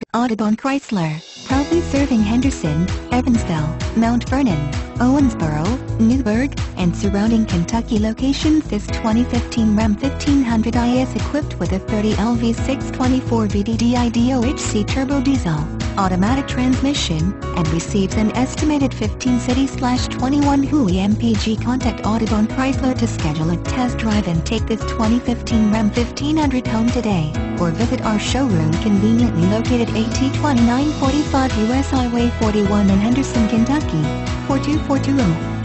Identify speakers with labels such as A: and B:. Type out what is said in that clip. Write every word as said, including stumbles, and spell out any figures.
A: Audubon Chrysler, proudly serving Henderson, Evansville, Mount Vernon, Owensboro, Newburgh, and surrounding Kentucky locations. This twenty fifteen Ram fifteen hundred I is equipped with a thirty L V six twenty-four V D D I D O H C turbo diesel, automatic transmission, and receives an estimated fifteen city twenty-one W H I M P G. Contact Audubon Chrysler to schedule a test drive and take this twenty fifteen Ram fifteen hundred home today, or visit our showroom conveniently located at T twenty-nine forty-five U S Highway forty-one in Henderson, Kentucky, four two four two zero.